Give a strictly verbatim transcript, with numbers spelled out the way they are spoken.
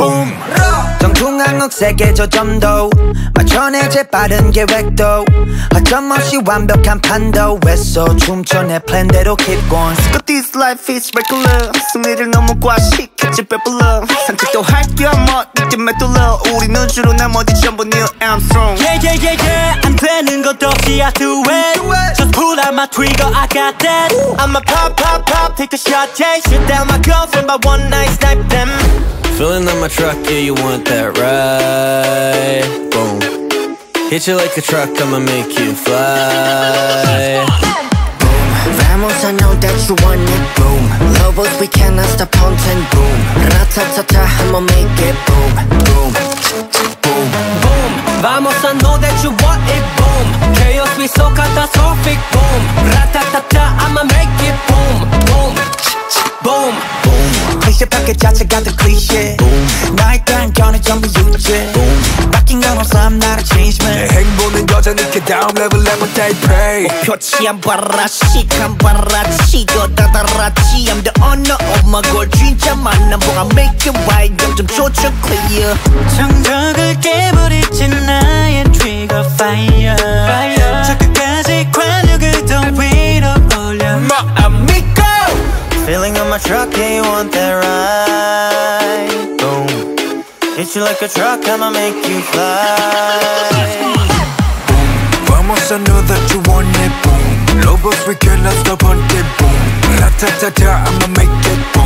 boom. 정중앙국 세계 저점도 맞춰내 재빠른 계획도 허점없이 완벽한 판도 애써 춤춰 내 플랜대로 keep going. But this life is regular. 승리를 너무 과식했지 배불러. 산책도 할 겸 어디쯤에 뚫려. 우리는 주로 나머지 전부 Neil Armstrong. Yeah yeah yeah yeah 안 되는 것 없이 I do it. Just pull out my trigger I got that. I'ma pop pop pop take the shot yeah. Shoot down my girlfriend by one night snipe them. Filling up my truck, yeah, you want that right? Boom. Hit you like a truck, I'ma make you fly. Boom. Vamos, I know that you want it. Boom. Lobos, we cannot stop haunting. Boom. Ratatata, I'ma make it. Boom. Boom. Boom. Boom. Vamos, I know that you want it. Boom. Chaos, we so catastrophic. Boom. Ratatata, I'ma make it. Boom. Boom. Boom. 클리셰 파켓 자체가 더 클리셰 나에 대한 견해 전부 유죄 바뀐 건 없어 I'm not a change man. 내 행보는 여전히 그 다음 레벨 레몬 타입해. 표치 안 봐라 시간 봐라 치고 다다라치 I'm the owner of my goal 진짜 만남 보가 make it right 점점 조절 clear. 정적을 깨버리진 나의 trigger fire, fire. 저 끝까지 관역을 더 위로 올려 My amigo. Filling up my truck, yeah, you want that right? Boom. Hit you like a truck, I'ma make you fly. Boom. Vamos, I know that you want it. Boom. Lobos, we cannot stop on it. Boom. Ratatata, I'ma make it. Boom.